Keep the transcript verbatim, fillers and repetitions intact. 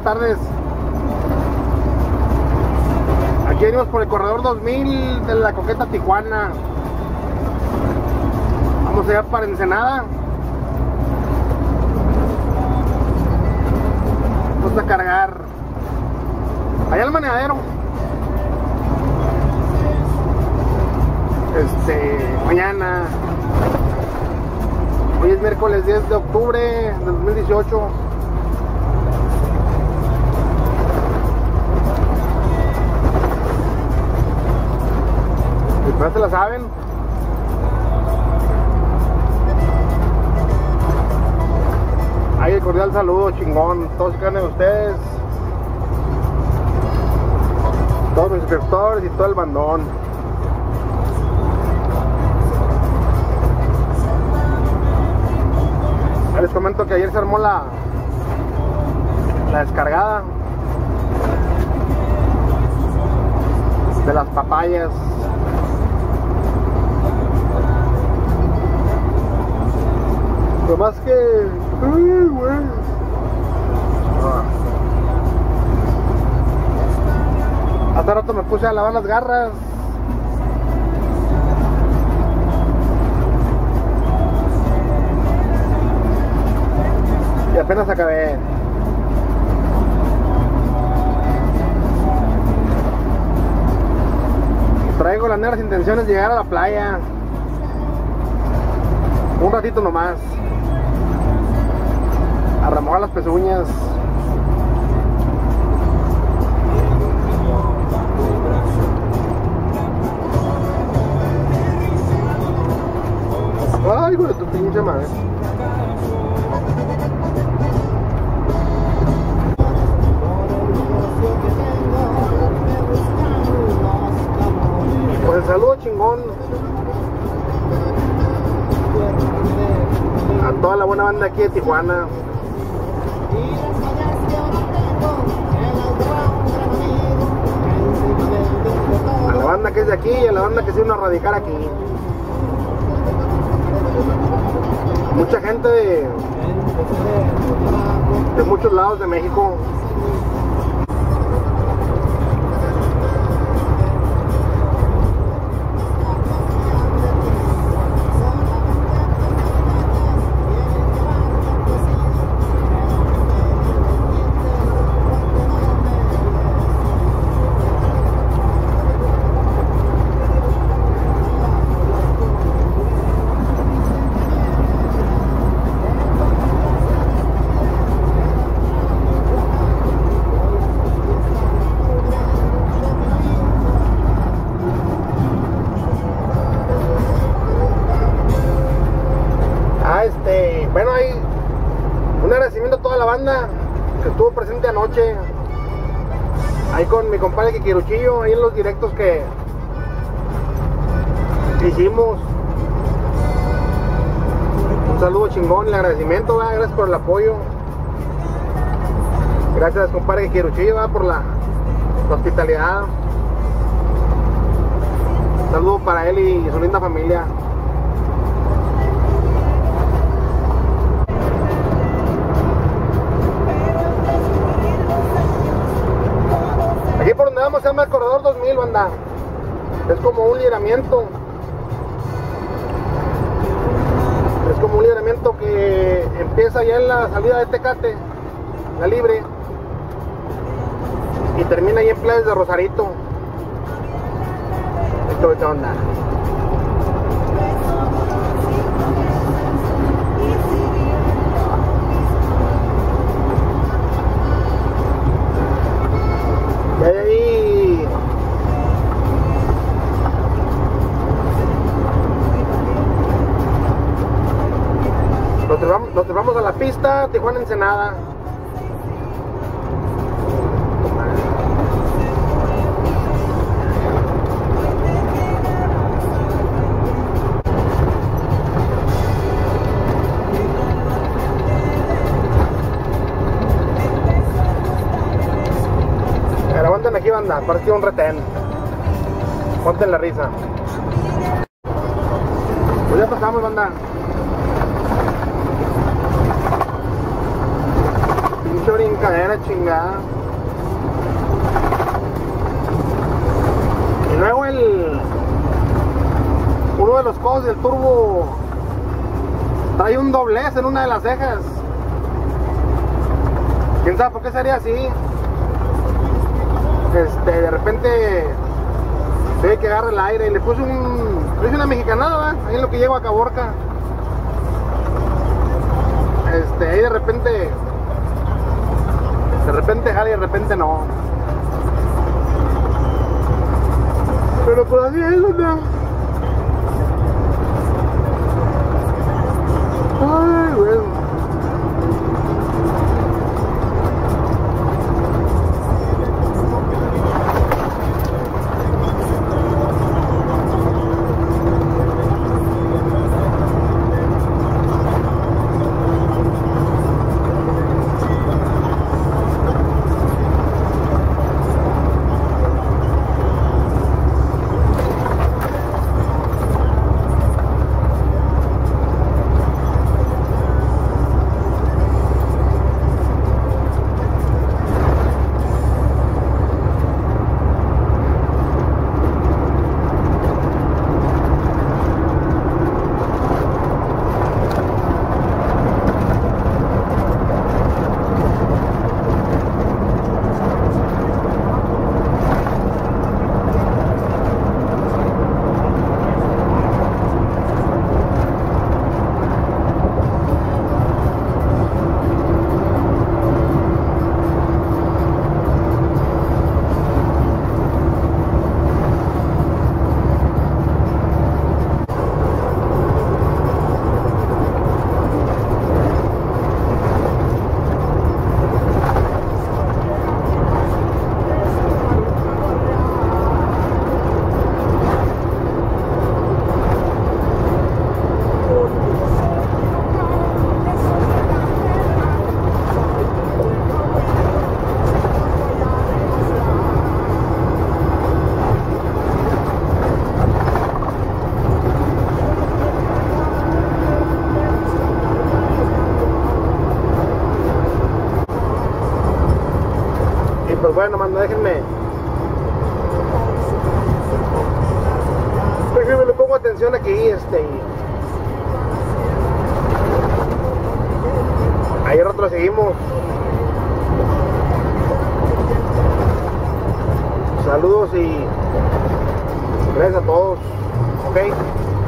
tardes. Aquí venimos por el corredor dos mil de la Coqueta Tijuana. Vamos allá para Ensenada. Vamos a cargar allá al Maneadero. Este, mañana. Hoy es miércoles diez de octubre de dos mil dieciocho. ¿Ya se la saben? Ahí el cordial saludo, chingón. Todos se quedan de ustedes, todos mis suscriptores y todo el bandón. Les comento que ayer se armó la la descargada de las papayas. Lo más que... Uy, güey. Ah. Hace rato me puse a lavar las garras. Y apenas acabé. Traigo las negras intenciones de llegar a la playa. Un ratito nomás. A remojar las pezuñas. Ay, hijo de tu pinche madre. Pues el saludo chingón a toda la buena banda aquí de Tijuana. A la banda que es de aquí y a la banda que se vino a radicar aquí. Mucha gente de, de muchos lados de México. Bueno, hay un agradecimiento a toda la banda que estuvo presente anoche ahí con mi compadre Kikiruchillo, ahí en los directos que hicimos. Un saludo chingón, el agradecimiento, ¿verdad? Gracias por el apoyo. Gracias, compadre Kikiruchillo, ¿verdad? Por la, la hospitalidad. Un saludo para él y su linda familia. Aquí por donde vamos se llama el corredor dos mil, banda. Es como un libramiento. Es como un libramiento que empieza ya en la salida de Tecate, la Libre, y termina ahí en Playas de Rosarito. Esto es onda. Y ahí nos llevamos, nos llevamos a la pista Tijuana Ensenada. Pero aguanten aquí, banda, parece un retén. Ponten la risa. Pues ya pasamos, banda. Pinche brinca. cadera, chingada. Y luego el uno de los codos del turbo trae un doblez en una de las cejas. ¿Quién sabe por qué sería así? Este, de repente se ve que agarra el aire y le puse un... le hice una mexicanada, ¿verdad? Ahí en lo que llego a Caborca. Este, ahí de repente... De repente jala y de repente no. Pero por así es, ¿no? Ay, güey. Pues bueno, mando, déjenme déjenme le pongo atención aquí, este y ahí rato seguimos. Saludos y gracias a todos. Ok.